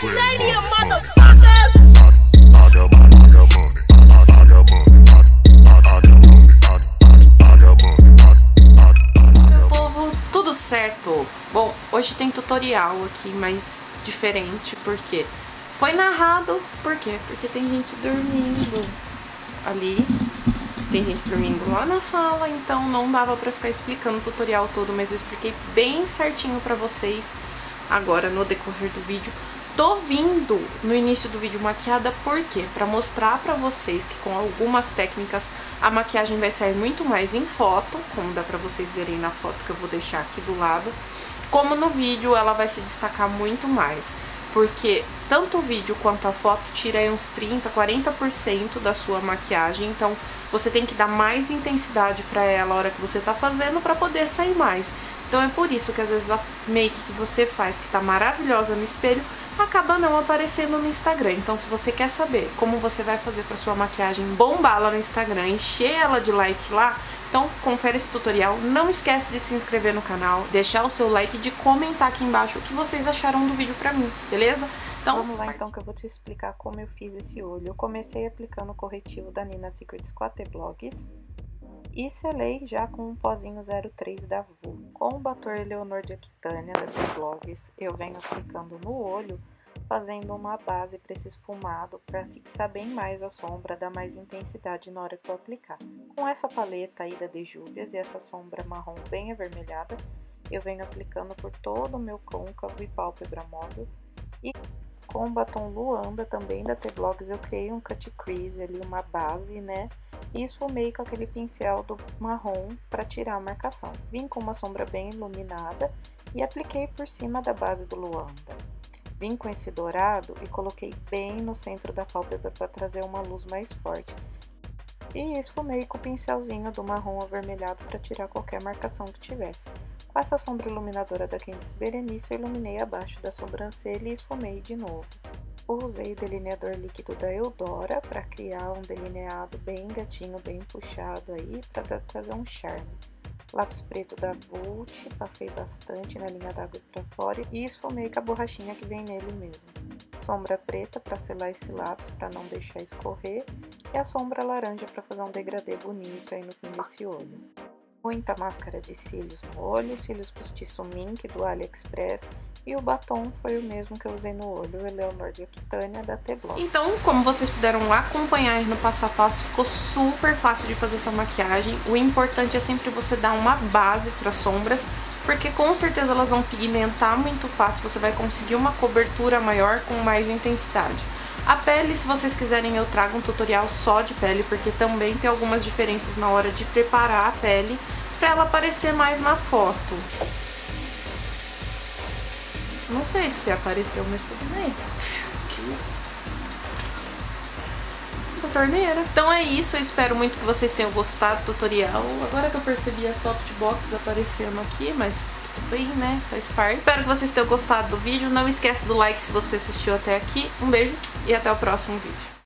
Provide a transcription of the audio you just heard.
shady, motherfuckers! Meu povo, tudo certo? Bom, hoje tem tutorial aqui, mas diferente, porque foi narrado, por quê? Porque tem gente dormindo ali, tem gente dormindo lá na sala, então não dava pra ficar explicando o tutorial todo, mas eu expliquei bem certinho pra vocês agora no decorrer do vídeo. Tô vindo no início do vídeo maquiada, por quê? Pra mostrar pra vocês que com algumas técnicas a maquiagem vai sair muito mais em foto, como dá pra vocês verem na foto que eu vou deixar aqui do lado, como no vídeo ela vai se destacar muito mais. Porque tanto o vídeo quanto a foto tira aí uns 30, 40% da sua maquiagem, então você tem que dar mais intensidade pra ela a hora que você tá fazendo pra poder sair mais. Então é por isso que às vezes a make que você faz, que tá maravilhosa no espelho, acaba não aparecendo no Instagram. Então se você quer saber como você vai fazer pra sua maquiagem bombar lá no Instagram, encher ela de like lá, então confere esse tutorial. Não esquece de se inscrever no canal, deixar o seu like e de comentar aqui embaixo o que vocês acharam do vídeo pra mim, beleza? Então vamos lá então que eu vou te explicar como eu fiz esse olho. Eu comecei aplicando o corretivo da Nina Secrets com a T-Blogs e selei já com um pozinho 03 da VU. Com o batom Eleonor de Aquitânia da T-Blogs, eu venho aplicando no olho, fazendo uma base para esse esfumado, para fixar bem mais a sombra, dar mais intensidade na hora que eu aplicar. Com essa paleta aí da Dejuvias e essa sombra marrom bem avermelhada, eu venho aplicando por todo o meu côncavo e pálpebra móvel. E com o batom Luanda também da T-Blogs, eu criei um cut crease ali, uma base, né? E esfumei com aquele pincel do marrom para tirar a marcação. Vim com uma sombra bem iluminada e apliquei por cima da base do Luanda. Vim com esse dourado e coloquei bem no centro da pálpebra para trazer uma luz mais forte. E esfumei com o pincelzinho do marrom avermelhado para tirar qualquer marcação que tivesse. Com essa sombra iluminadora da Candice Berenice, eu iluminei abaixo da sobrancelha e esfumei de novo. Usei o delineador líquido da Eudora para criar um delineado bem gatinho, bem puxado aí, para trazer um charme. Lápis preto da Vult, passei bastante na linha d'água para fora e esfumei com a borrachinha que vem nele mesmo. Sombra preta para selar esse lápis, para não deixar escorrer, e a sombra laranja para fazer um degradê bonito aí no fim desse olho. Muita máscara de cílios no olho, cílios postiço Mink do AliExpress, e o batom foi o mesmo que eu usei no olho, o Eleonor de Aquitânia da T-Blogs. Então, como vocês puderam acompanhar no passo a passo, ficou super fácil de fazer essa maquiagem. O importante é sempre você dar uma base para sombras, porque com certeza elas vão pigmentar muito fácil, você vai conseguir uma cobertura maior com mais intensidade. A pele, se vocês quiserem, eu trago um tutorial só de pele, porque também tem algumas diferenças na hora de preparar a pele para ela aparecer mais na foto. Não sei se apareceu, mas tudo bem. Da torneira. Então é isso, eu espero muito que vocês tenham gostado do tutorial. Agora que eu percebi a softbox aparecendo aqui, mas tudo bem, né? Faz parte. Espero que vocês tenham gostado do vídeo. Não esquece do like se você assistiu até aqui. Um beijo e até o próximo vídeo.